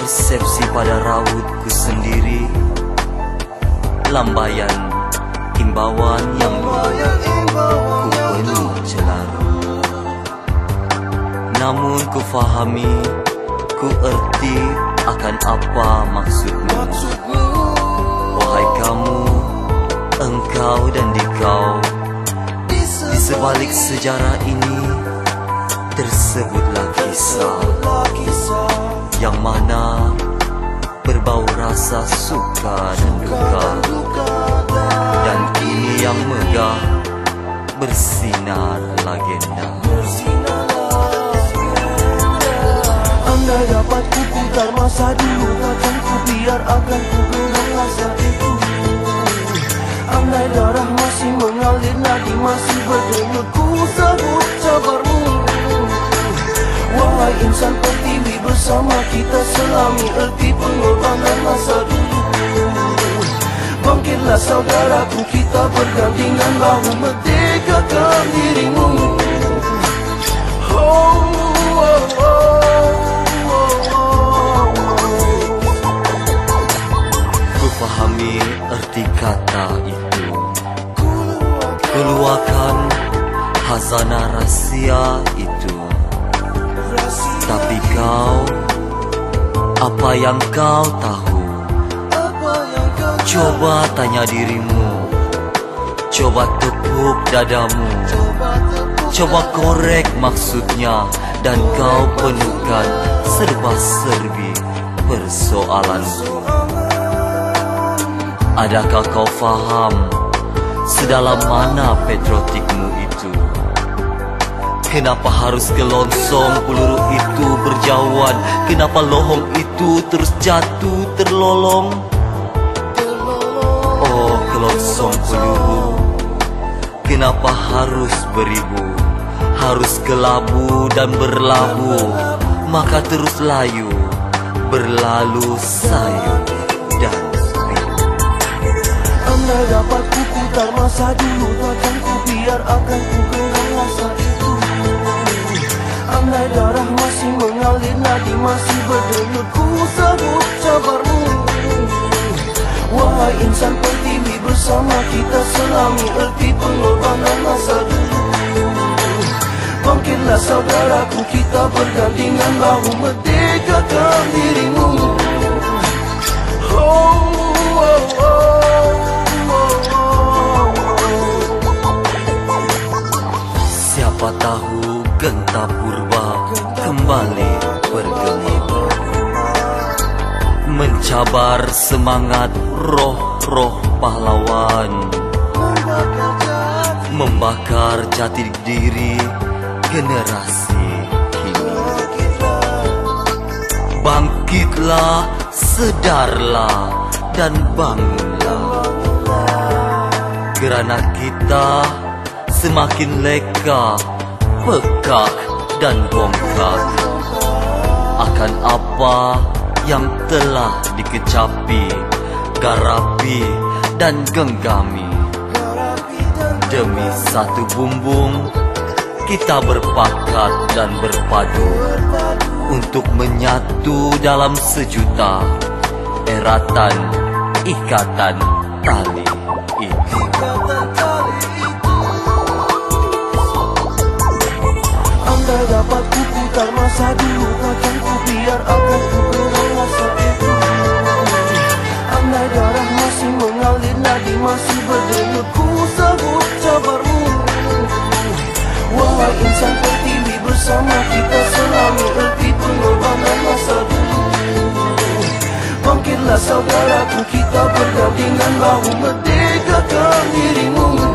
persepsi pada rautku sendiri, lambaian imbauan yang ku penuh celaru. Namun ku fahami, ku erti akan apa maksudmu. Wahai kamu, engkau dan dikau, di sebalik sejarah ini tersebutlah kisah yang mana berbau rasa suka dan duka, dan kini yang megah bersinar legenda. Andai dapat ku putar masa dulu, takkan ku biar akan ku genggam rasa itu. Andai darah masih mengalir, nadi masih berdenyut, ku sambut sabarmu. Wahai insan pertiwi, bersama kita selami erti pengorbanan masa dulu. Bangkitlah saudaraku, kita bergandengan bahu merdekakan dirimu. Ku fahami erti kata itu, keluarkan hazanah rahsia itu. Tapi kau, apa yang kau tahu? Coba tanya dirimu, coba tepuk dadamu, coba korek maksudnya, dan kau penuhkan serba-serbi persoalanku. Adakah kau faham sedalam mana patriotikmu itu? Kenapa harus kelongsong peluru itu berjauhan? Kenapa lohong itu terus jatuh terlolong? Oh kelongsong peluru, kenapa harus beribu? Harus kelabu dan berlabuh, maka terus layu, berlalu sayu dan biru. Andai dapat ku putar masa dulu, takkan ku biar akan ku genggam rasa itu. Andai darah masih mengalir, nadi masih berdenyut, ku sambut sabarmu. Wahai insan pertiwi, bersama kita selami erti pengorbanan masa dulu. Bangkitlah saudaraku, kita bergandengan bahu merdekakan dirimu. Siapa tahu genta purba kembali bergema, mencabar semangat roh-roh pahlawan, membakar jati diri generasi kini. Bangkitlah, sedarlah, dan bangunlah, kerana kita semakin leka, pekak dan bongkak akan apa yang telah dikecapi, garapi dan genggami. Demi satu bumbung kita berpakat dan berpadu untuk menyatu dalam sejuta eratan ikatan tali itu. Andai dapat ku putar masa dulu, takkan ku biar akan ku genggam rasa itu. Andai darah masih mengalir, nadi masih berdenyut, ku sambut sabarmu. Wahai insan pertiwi, bersama kita selami erti pengorbanan masa dulu. Bangkitlah saudaraku, kita bergandengan bahu merdekakan dirimu.